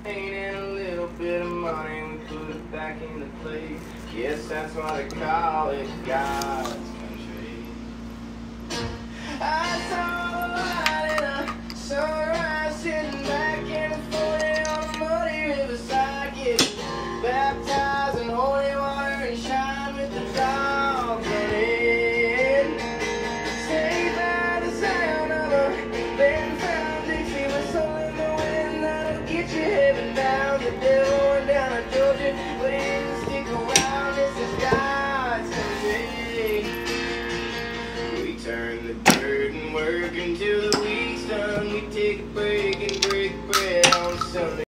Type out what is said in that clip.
and a little bit of money, we put it back into place. Yes, that's why they call it God's country. I